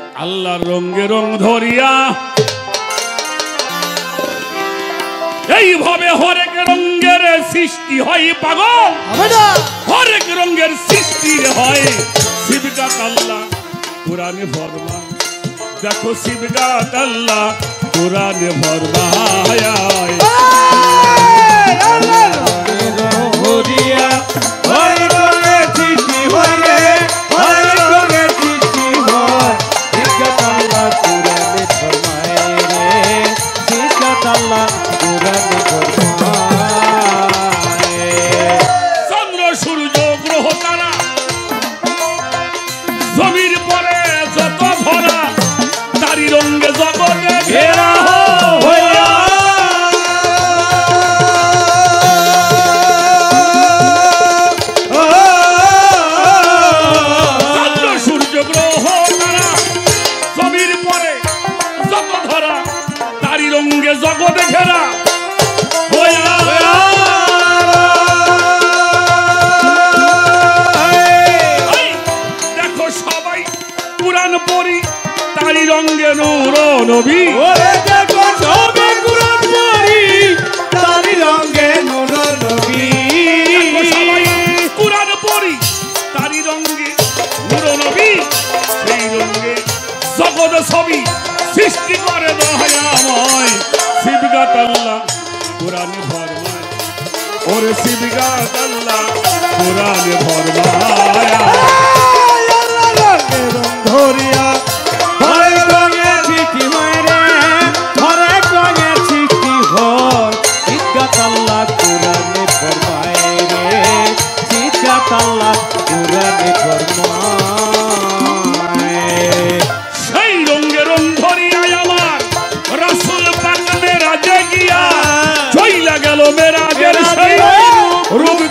আল্লাহর রঙে রং ধরিয়া এইভাবে হরেক রঙের সৃষ্টি হয় পাগল, হরেক রঙের সৃষ্টি হয়। শিবগাত আল্লাহ কোরআনে ফরমান, দেখো শিবগাত আল্লাহ কোরআনে ফরমায় চন্দ্র সূর্য গ্রহ তারা জমির পরে যত ভরা তারি রঙে জগতে ঘেরা জগতে ঘেরা দেখো সবাই কুরআন পড়ি তারি রঙে নূর নবী, দেখো সবাই কুরআন পড়ি তারি রঙে নূর নবী, সবাই কুরআন পড়ি তারি রঙে নূর নবী। সেই রঙে জগৎ ছবি সৃষ্টি করে দয়াময় শিবগাত আল্লাহ কোরআনে ফরমায়, ওরে শিবগাত আল্লাহ কোরআনে ফরমায় ধরিয়া হরে রঙে সৃষ্টি হয় রে, হরে রঙে সৃষ্টি হয়। শিবগাত আল্লাহ কোরআনে ফরমায় রে, শিবগাত আল্লাহ কোরআনে ফরমায়। সেই রঙে রং ধরিয়া আমার রাসূল পাক মেরাজে গিয়া চইলা গেল মেরাজের সেই রূপ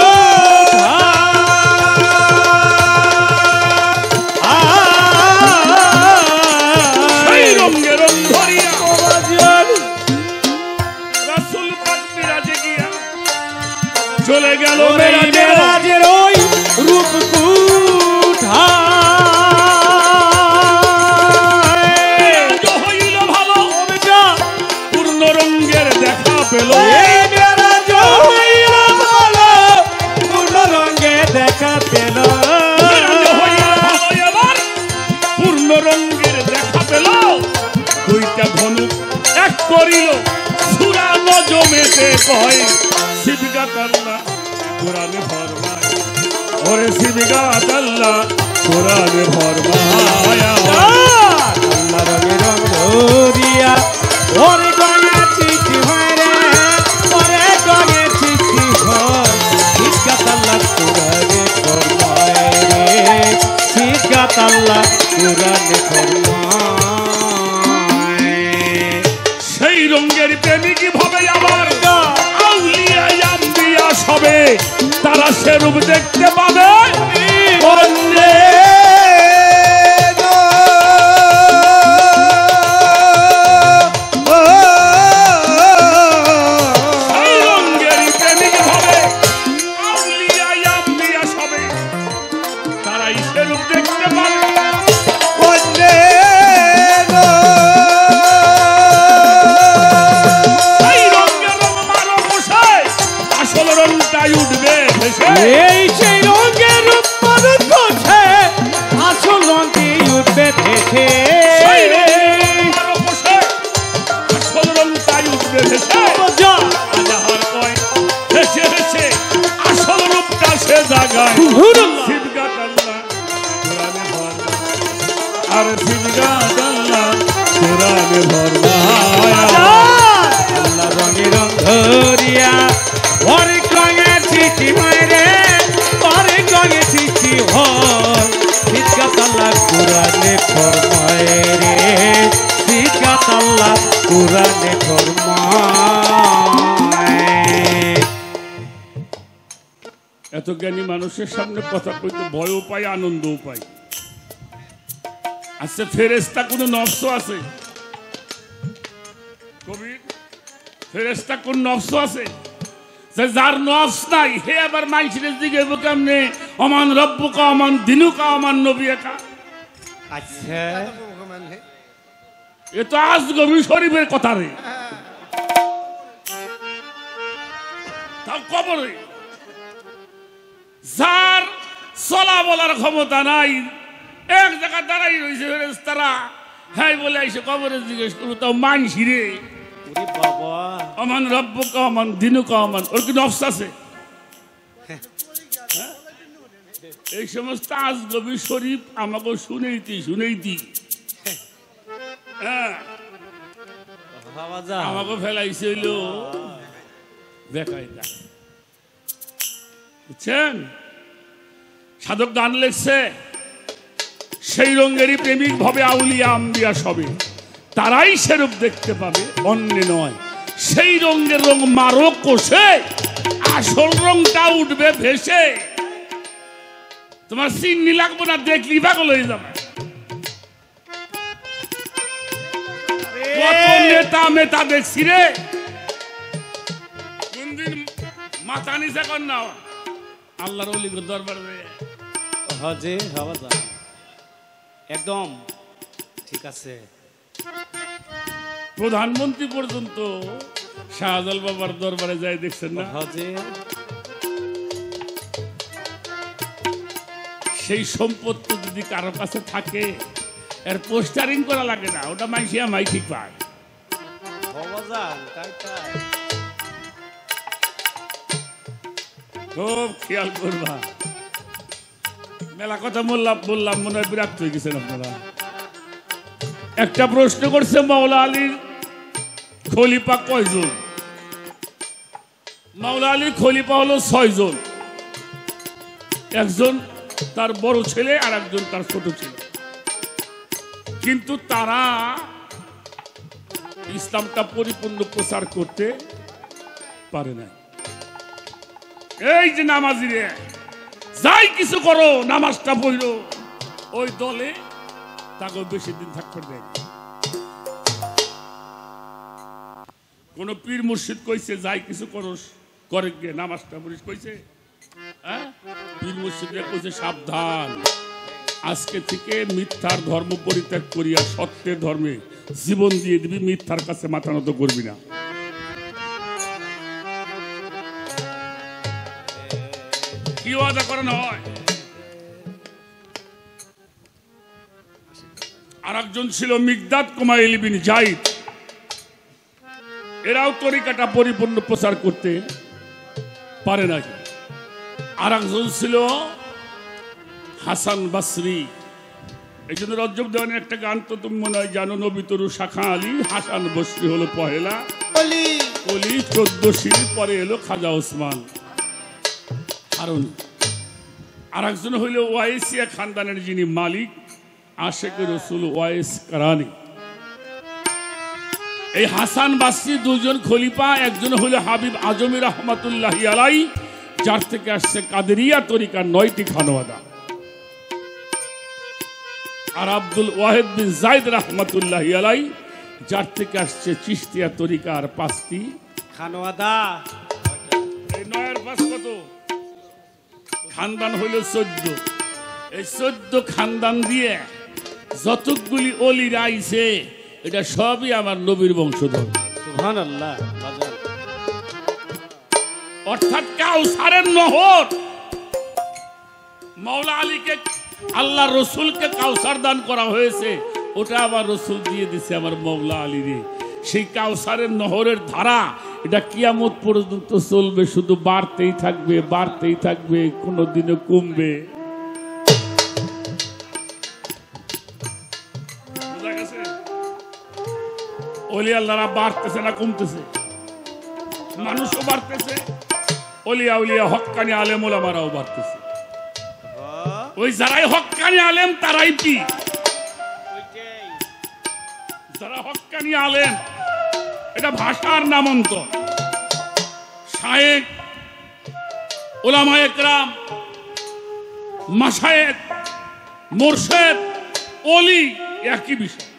সেই রঙে রং ধরিয়া রাসূল পাক মেরাজে গিয়া চলে গেল মেরাজের ওই রূপ কুঠা পেল পূর্ণ রঙে দেখা পেল, পূর্ণ রঙের দেখা পেল। দুইটা ধনুক এক করিল সূরা নজমেতে কয় শিবগাত আল্লাহ কোরআনে ফরমায়, ওরে শিবগাত আল্লাহ কোরআনে ফরমায়। আল্লাহ রঙে রং ধরিয়া ওরে গঙ্গে সৃষ্টি হয় রে, ওরে গঙ্গে সৃষ্টি হয়। শিবগাত আল্লাহ কোরআনে ফরমায় রে, শিবগাত আল্লাহ কোরআনে ফরমায়। সেই রঙের প্রেমিক ভাবে আবার আউলিয়া আম্বিয়া সবে তারা সে রূপ দেখতে পাবে অন্যে এই সেই রঙের রূপ পালন করছে, আসল রঙটি উঠবে ভেসে, আসল রঙটাই উঠবে ভেসে। আসল রূপটা সে জাগায় শিবগাত আল্লাহ কোরআনে ফরমায়, আর শিবগাত আল্লাহ কোরআনে ফরমায়। আল্লাহ রঙে রং ধরিয়া হরেক রঙের সৃষ্টি হয় রে, হরেক রঙের সৃষ্টি হয়। শিবগাত আল্লাহ কোরআনে ফরমায় রে, শিবগাত আল্লাহ কোরআনে ফরমায়। এত জ্ঞানী মানুষের সামনে কথা কইতে ভয়ও পাই আনন্দও পাই। আচ্ছা ফেরেশতা কোনো নফস আছে? কবির ফেরেশতা কোন নফস আছে? যার নফস নাই হে আবার মানুষের দিকে কেমনে অমান রব্বুকা অমান দিনুকা অমান নবিয়াকা। আচ্ছা এ তো আজগবি শরীফের কথা রে। তাও কবরে যার চলা বলার ক্ষমতা নাই, এক জায়গায় দাঁড়াই রয়েছে তারা, হ্যাঁ বলে এসে কবরে জিজ্ঞেস করবো তাও মানসি রে বাবা অমান রব্বুক অমান দিনুক অমান, ওর কি নফস আছে? এই সমস্ত আজগবি শরীফ আমাকে শুনেইতি হ্যাঁ আমাকে ফেলাইছে হইল বেকায়দা, বুঝছেন? সাধক গান লেখছে সেই রঙেরই প্রেমিক ভাবে আউলিয়া আম্বিয়া সবে, তারাই সেরূপ দেখতে পাবে অন্য নয়। সেই রঙের রং মারো কষে, আসল রংটা উঠবে ভেসে। তোমার চিন্নি লাগবো না, দেখলি পাগল হয়ে যাবে। কত নেতা মেতা দেখছি রে, কোনদিন মাথা নিচে কর না আল্লাহর ওলির দরবারে হজে হওয়া যায় একদম ঠিক আছে। প্রধানমন্ত্রী পর্যন্ত শাহজাল বাবার দরবারে যায়, দেখছেন না? হজে সেই সম্পত্তি যদি কারো কাছে থাকে এর পোস্টারিং করা লাগে না, ওটা মাইসিয়া মাইকি পায়। খুব খেয়াল করবা। মেলা কথা বললাম মনে হয় বিরক্ত হয়ে গেছেন আপনারা। একটা প্রশ্ন করছে মাওলা আলীর খলিফা কয়জন? মাওলা আলীর খলিফা হলো 6 জন, একজন তার বড় ছেলে আর একজন তার ছোট ছেলে, কিন্তু তারা ইসলামটা পরিপূর্ণ প্রচার করতে পারে না। এই যে নামাজিরে যাই কিছু করো, নামাজটা পড়ো, ওই দলে তাকে বেশি দিন থাকতে দেয়। কোন পীর মুর্শিদ কইছে যাই কিছু করো করে গিয়ে নামাজটা পড়িস কইছে? হ্যাঁ, পীর মুর্শিদরা কইছে সাবধান, আজকে থেকে মিথ্যার ধর্ম পরিত্যাগ করিয়া সত্যের ধর্মে জীবন দিয়ে দিবি, মিথ্যার কাছে মাথা নত করবি না। কি ওয়াদা করানো হয়? আর একজন ছিল মিকদাদ কুমাইল বিন জাইদ, এরাও তরিকাটা পরিপূর্ণ প্রচার করতে পারে না। আর একজন ছিল হাসান বসরি। এই জন্য রজব দেওয়ানের একটা গান তো তুমি মনে হয় জানো, নবী তরু শাখা আলী, হাসান বসরি হলো পহেলা অলি, 14 সিঁড়ি পরে এলো খাজা ওসমান হারুনি। আর একজন হইল ওয়াইসিয়া খানদানের যিনি মালিক, আশেক রসুল ওয়াইস কারানি। এই হাসান বাসরি দুজন খলিফা, একজন হইল হাবিব আজমি রহমাতুল্লাহি আলাই, যার থেকে আসছে কাদেরিয়া তরিকার 9টি খানওয়াদা, আর আব্দুল ওয়াহিদ বিন জাইদ রহমাতুল্লাহি আলাই, যার থেকে আসছে চিশতিয়া তরিকার 5টি খানওয়াদা। এই 9 আর 5 কত? খানদান হইল 14। এই 14 খানদান দিয়ে যতগুলি অলির আইছে এটা সবই আমার নবীর বংশধর। সুবহানাল্লাহ। অর্থাৎ কাউসারের নহর, মাওলা আলীকে আল্লাহ রসুলকে কাউসার দান করা হয়েছে, ওটা আবার রসুল দিয়ে দিছে আমার মাওলা আলীরে। সেই কাউসারের নহরের ধারা এটা কিয়ামত পর্যন্ত চলবে, শুধু বাড়তেই থাকবে, বাড়তেই থাকবে, কোনোদিনও কমবে। বুঝা গেছে? ওলি আল্লাহরা বাড়তেছে না কমতেছে? মানুষও বাড়তেছে, ওলিয়া উলিয়া হক্কানি আলেম ওলামারাও বাড়তেছে। ওই যারাই হক্কানি আলেম তারাই কি, যারা হক্কানি আলেম এটা ভাষার নামান্তর। শায়েখ, ওলামায়ে কেরাম, মাশায়েখ, মুরশেদ, ওলি একই বিষয়।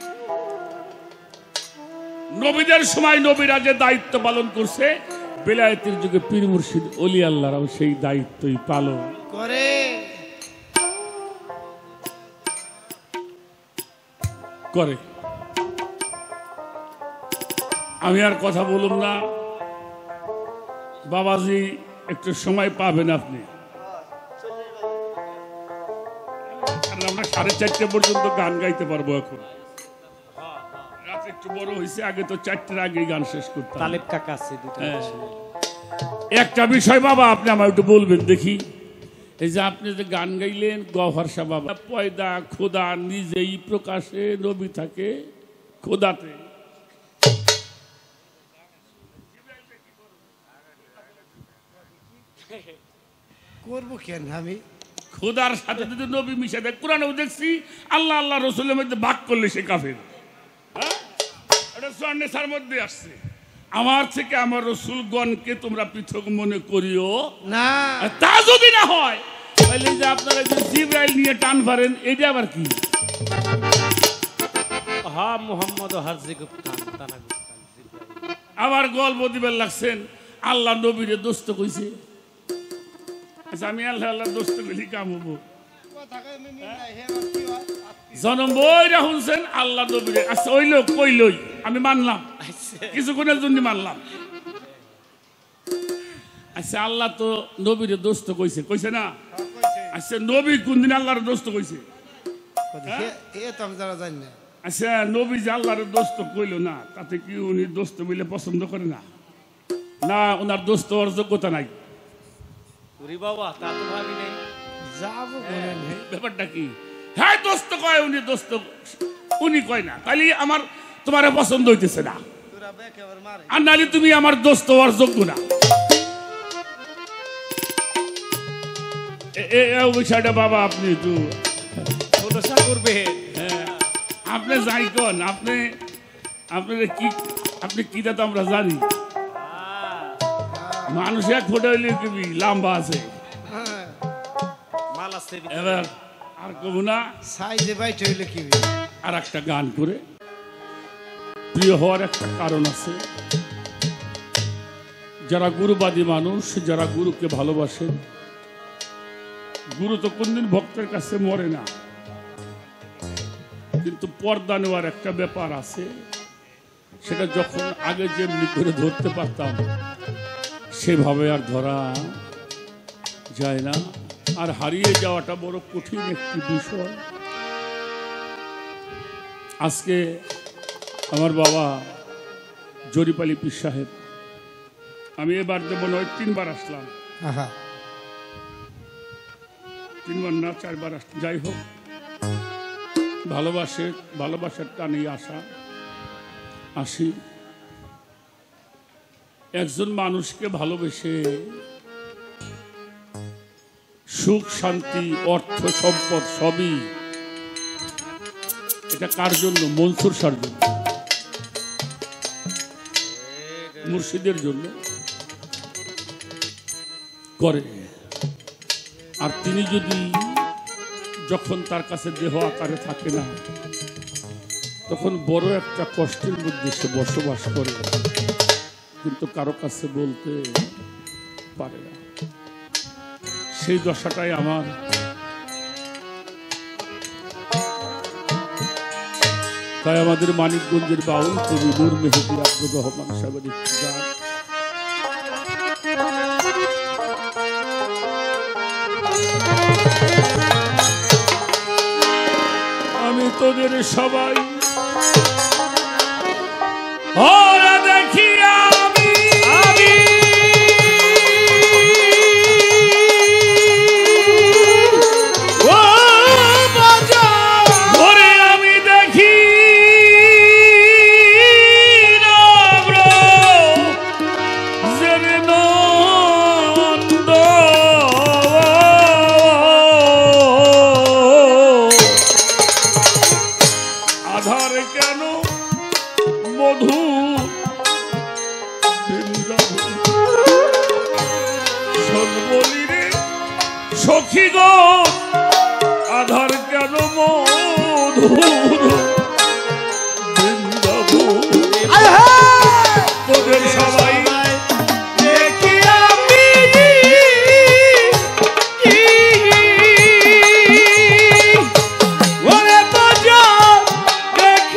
নবীদের সময় নবীরা যে দায়িত্ব পালন করছে, বেলায়েতের যুগে পীর মুর্শিদ ওলি আল্লাহরাও সেই দায়িত্বই পালন করে। করে। আমি আর কথা বলুন না, বাবাজি একটু সময় পাবেন আপনি, কারণ আমরা 4:30 পর্যন্ত গান গাইতে পারবো। এখন রাত একটু বড় হয়েছে, আগে তো 4টার আগেই গান শেষ করতাম। তালেব কাকা আছে দুটো। একটা বিষয় বাবা আপনি আমার একটু বলবেন দেখি, এই যে আপনি যে গান গাইলেন গওহর শাহ বাবা, পয়দা খোদা নিজেই প্রকাশে নবী থাকে খোদাতে, করবো কেন আমি? খোদার সাথে যদি নবী মিশে দেয়, কোরআনেও দেখছি আল্লাহ আল্লাহ রসুলের মধ্যে ভাগ করলে সে কাফের। হ্যাঁ, এটা সূরা নিসার মধ্যে আসছে। আমার থেকে আমার রসুলগণকে তোমরা পৃথক মনে করিও না। আর তা যদি না হয় তাহলে যে আপনারা যে জিবরাইল নিয়ে টান পারেন, এটা আবার কি? হ্যাঁ, মোহাম্মদ হারজি গুপ্তান তানা গুপ্তান। আবার গল্প দিবেন লাগছেন আল্লাহ নবীরে দোস্ত কইছে। আচ্ছা, আমি আল্লাহ আল্লাহ দোস্ত বলি কাম হবো? জনম বইরা শুনছেন আল্লাহ নবীরে। আচ্ছা ওই লোক কইলই আমি মানলাম, কিছুক্ষণের জন্য মানলাম। আচ্ছা, আল্লাহ তো নবীরে দোস্ত কইছে, কইছে না? আচ্ছা, নবী কোনদিন আল্লাহর দোস্ত কইছে? আচ্ছা, নবী যে আল্লাহর দোস্ত কইল না, তাতে কি উনি দোস্ত বলে পছন্দ করে না? না, ওনার দোস্ত হওয়ার যোগ্যতা নাই? বাবা তা তো ভাবি নেই। যাবো ব্যাপারটা কি? হ্যাঁ, দোস্ত কয় উনি, দোস্ত উনি কয় না, তাহলে আমার তোমার পছন্দ হইতেছে না, আর নাহলে তুমি আমার দোস্ত হওয়ার যোগ্য না। বিষয়টা বাবা আপনি একটু খোদসা করবে। আপনি যাই কন, আপনি কি আপনি কিটা তো আমরা জানি। মানুষ এক ফোটা হইলে কি লম্বা আছে, মাল আছে। এবার আর কব না, সাইজে বাইট হইলে কি? আর একটা গান করে প্রিয় হওয়ার একটা কারণ আছে। যারা গুরুবাদী মানুষ, যারা গুরুকে ভালোবাসেন, গুরু তো কোনদিন ভক্তের কাছে মরে না, কিন্তু পর্দা নেওয়ার একটা ব্যাপার আছে। সেটা যখন আগে যেমনি করে ধরতে পারতাম, সেভাবে আর ধরা যায় না, আর হারিয়ে যাওয়াটা বড় কঠিন একটি বিষয়। আজকে আমার বাবা জরিপালি পীর সাহেব, আমি এবার যে মনে হয় 3বার আসলাম, 3বার না 4বার আসলাম, যাই হোক, ভালোবাসার টানেই আসি। একজন মানুষকে ভালোবেসে সুখ শান্তি অর্থ সম্পদ সবই, এটা কার জন্য? মনসুর শাহর জন্য, মুর্শিদের জন্য করে। আর তিনি যদি যখন তার কাছে দেহ আকারে থাকে না, তখন বড় একটা কষ্টের মধ্যে সে বসবাস করে, কিন্তু কারো কাছে বলতে পারে না। সেই দশাটাই আমার। তাই আমাদের মানিকগঞ্জের বাউল কবি নূর মেহেদী আব্দুর রহমান সাহেবের একটি গান, আমি তোদের সবাই ওরা দেখি আমি ওরে আমি দেখি নন্দ আধার কেন মধু বলি রে সখী গো, আধার কেন মধুর বৃন্দাবন। তোদের সবাই দেখি আমি ওরে বাজার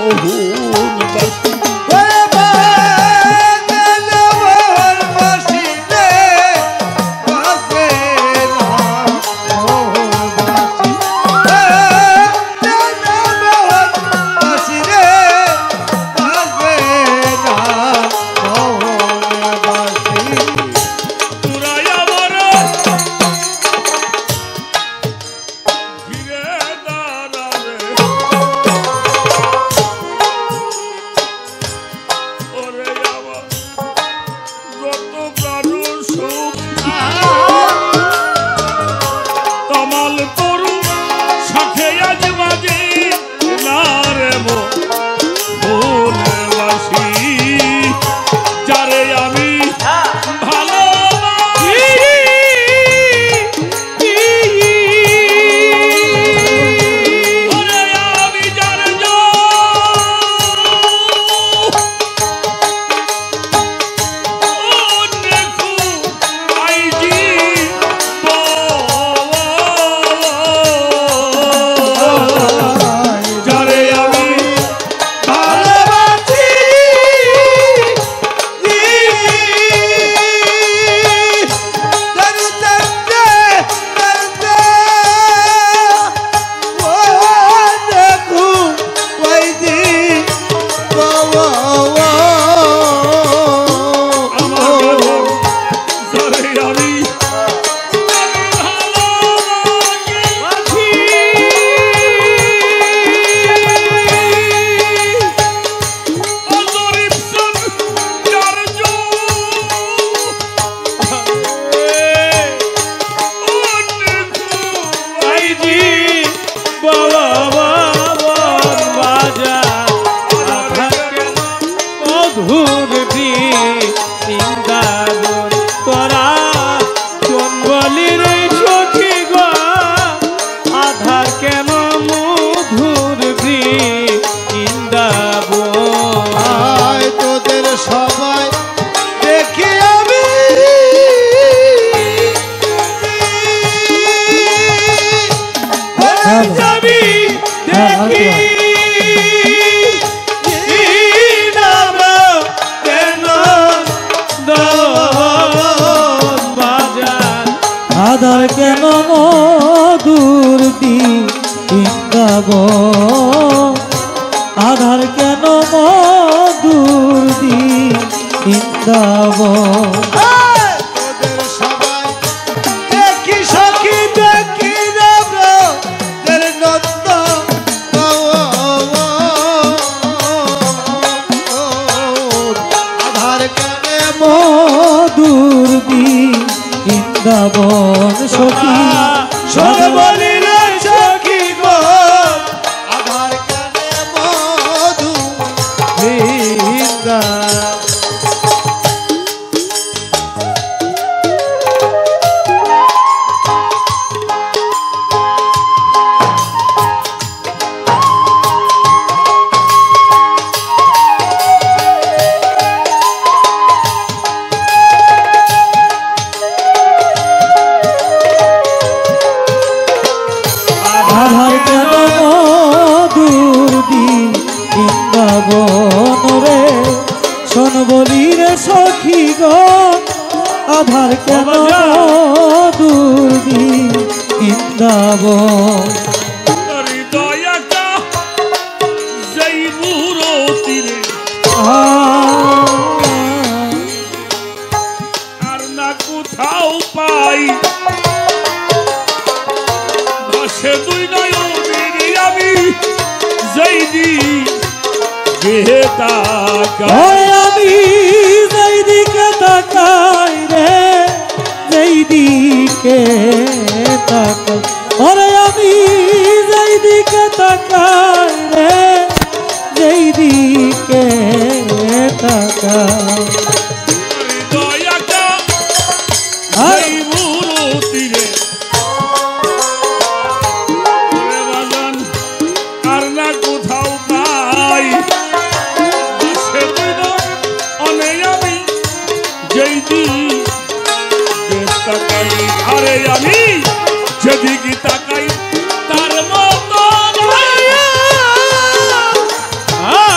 মোহনবাসী আধার কেন মধুর বৃন্দাবন, আধার কেন মধুর বৃন্দাবন। মধুর বৃন্দাবন সখী সর্বলীল সখী গো, আধার কানে মধু বৃন্দাবন। আধার কেন মধুর বৃন্দাবন রে, শোন বলি রে সখী গো, আধার কেন মধুর বৃন্দাবন। হৃদয়কা যেই বুড়ো তীরে আর না কোথাও পাই, সে দুই নয়নের আমি যেই দিকে তাকাই, আমি যেই দিকে তাকাই রে, যেই দিকে তাকাই, ওরে আমি যেই দিকে তাকাই রে, যেই দিকে তাকাই। হৃদয়কা যেই বুড়ো তীরে আর না কোথাও পাই, সে অনেক আমি যেই দিকে তাকাই, আরে আমি যেদিকে তাকাই তার মতো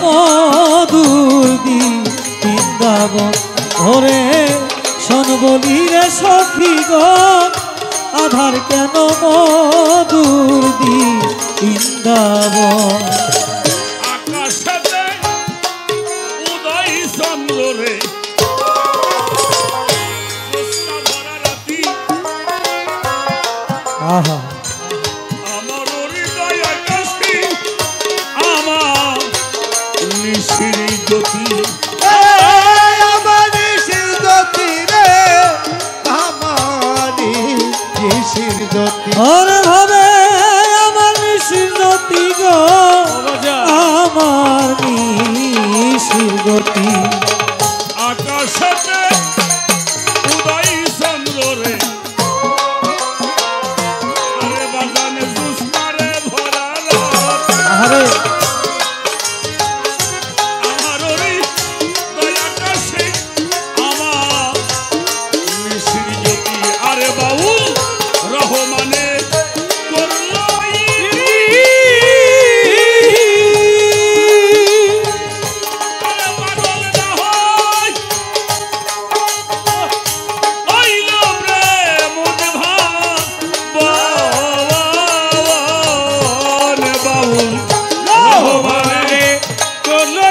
মধুর বৃন্দাবন ওরে শোন বলি রে সখী গো আধার কেন মধুর বৃন্দাবন আকাশেতে উদয় চন্দ্র রে জ্যোৎস্না ভরা রাতি আহা আমার হৃদয় আকাশে আমার নিশির জ্যোতি আমার শিরদতি রে আমার শিরদতি ওরে ভাবে আমার নিশির জ্যোতি গো আমার নিশির জ্যোতি আকাশেতে উদয় চন্দ্র রে আরে বাগানে জ্যোৎস্না রে ভরা রাত আরে আমার হৃদয় আকাশে আমার নিশির জ্যোতি আরে বাবু রহমানে করলো আরে পাগল না হয় হইল প্রেম ভাবন বাবু রহমানে করলো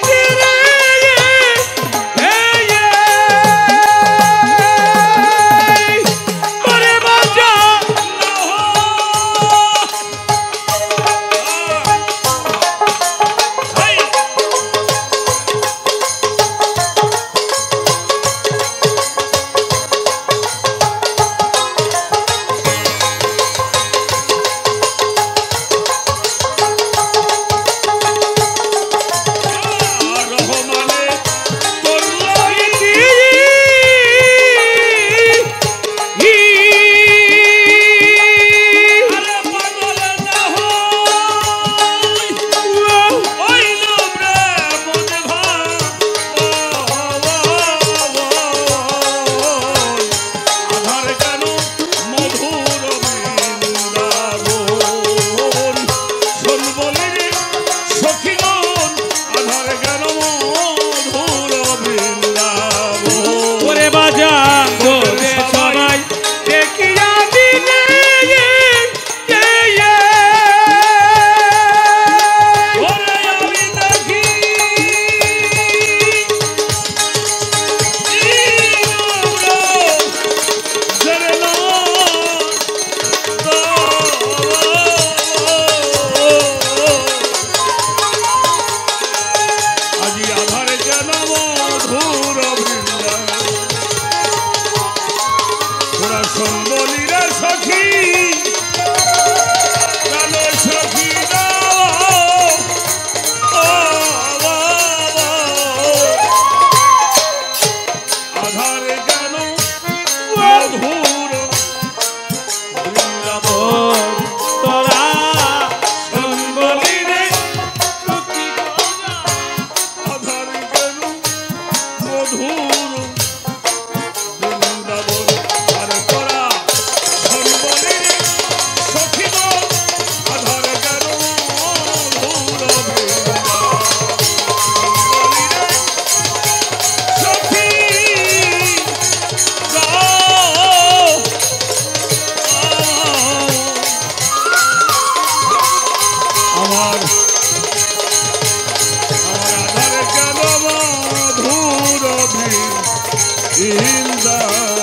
রহমানে করলো আরে পাগল না হইল প্রেম আধার কেন মধুর বৃন্দাবন শোন বলি রে সখীগণ আধার কেন মধুর বৃন্দাবন ওরে বাজান ধরে সবাই দেখিয়া দিলে ওরে আমি দেখি জরে না আজি আধারে কেন মধুর বৃন্দাবন তোরা শোন বলি রে সখী কেন সখী আধারে কেন মধুর বৃন্দাবন তোরা শোন বলি রে সখী আধারে কেন মধুর বৃন্দাবন আরে তোরা শোন বলি রে সখীগণ আধারে কেন মধুর বৃন্দাবন বলি রে সখী আমার আধারে কেন মধুর বৃন্দাবন